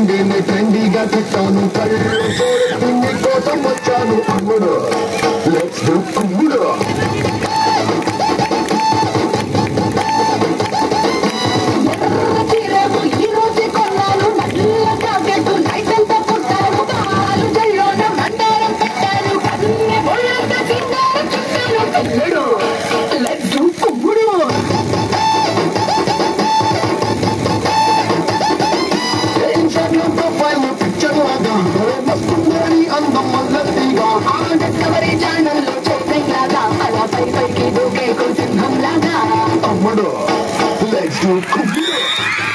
లుంగిని ట్రెండీగా తిట్టాను కళ్ళు చూడు కోసం వచ్చాను అమ్ముడు లెట్స్ డూ కుమ్ముడు అమ్ముడు లెట్స్ డూ కుమ్ముడు